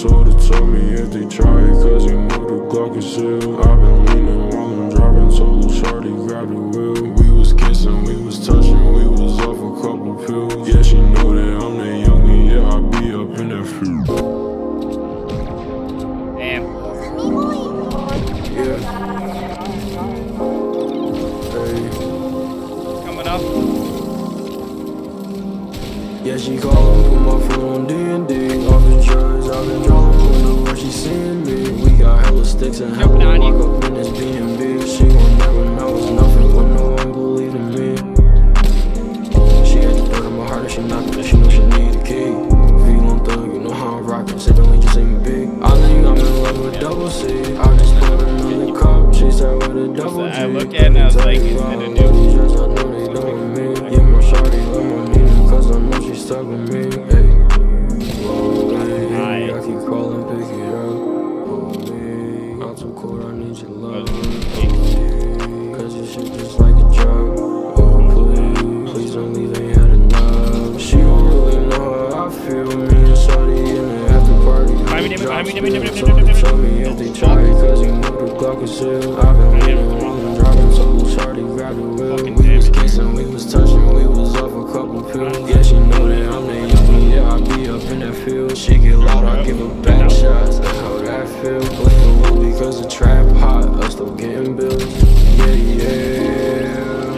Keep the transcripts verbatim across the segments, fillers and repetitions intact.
told her, told me if they try it, cause he knew the Glock is ill. I've been leaning while I'm driving, told her shawty grab the wheel. We was kissing, we was touching, we was off a couple pills. Yeah, she knew that I'm the youngin', yeah, I be up in that field. Damn. Yeah. Hey. Coming up. Yeah, she callin', put my phone on D N D. Off the drugs, I've been drunk, wonder where she seeing me. We got hella sticks and hella walk up in this B and B. She gon' never know it's nothing when no one believe in me. She had the dirt on my heart and she knocked it, she know she need a key. Feelin' thug, you know how I'm rockin', say don't just ain't big. I think I'm in love with double C. I just put another cup, she said with a double G. I look at it and I was like, is that a new? I know they doing me. Yeah, my shawty love my meaning, cause I know she stuck with me. Hey, whoa, hey, I keep calling, pick it up. Oh, me, I'm too cold, I need your love. Oh, cause your shit just like a drug. Oh, please, please don't leave, ain't had enough. She don't really know how I feel. Me and shawty in the after party. Tell me if they try it, cause you know the Glock is ill. I've been waiting while I'm driving, so shawty grab the wheel. We was kissing, we was touching, we was off a couple pills. Yeah, she know that I'm the youngin', yeah, I be up in that field. She get loud, I give her back shots, that's how that feel. Playing low because the trap hot, us still getting bills. Yeah, yeah.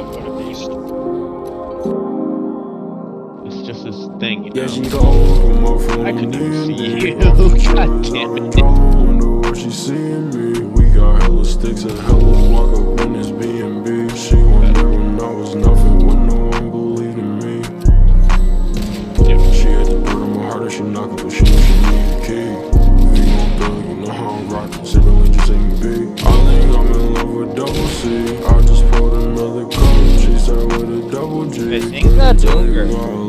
It's just this thing, you know? Yeah, she callin', put my phone I couldn't even see you. God damn it. Wonder what she seeing me. We got hella sticks and hella walk up in this B and B. She won't never know it's nothing when no one believe in me. She had the dirt on my heart and she knock it, but she know she need a key. V on thug, you know how I'm rockin', say really just ain't big. I think I'm in love with double C. I just pulled another cup, she said with a double G. I think that's over.